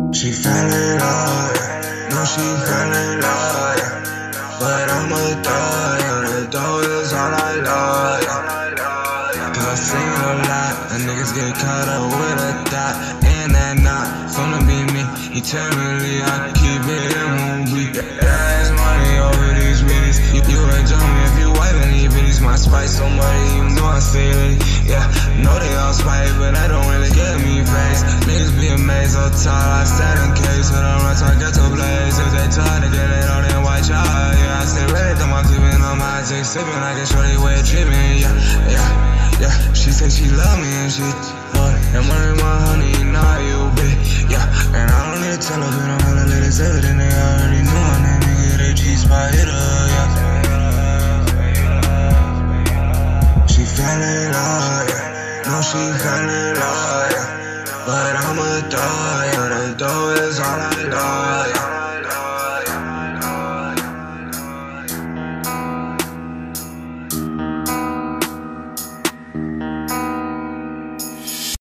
She fell in love, yeah. No, she fell in love, yeah. But I'm a thug, yeah. The dough is all I love, yeah. Cause I seen a lot of niggas get caught up with a thought, and that not finna be me. Eternally, I keep it in movie. Yeah, it's money over these bitties. You enjoy me if you wiping these bitties. My spice so muddy, you know I see it. Yeah, know they all spite, but that don't really get me face. Niggas be amazed, so tall, I stand in case. So don't run till I get to blaze. If they try to get it on that white child, yeah, I say ready, throw my clipping on my dick, sipping like a shorty way tripping. Yeah, she say she love me and shit. And money, my honey, not you, bitch. Yeah, and I don't need to tell her, but I'm gonna let it tell it, and they already know I'm that nigga, that G-spot hitter, yeah. She fell in love, yeah. No, she fell in love, yeah. But I'm a thug, yeah. The dough is all I love, yeah.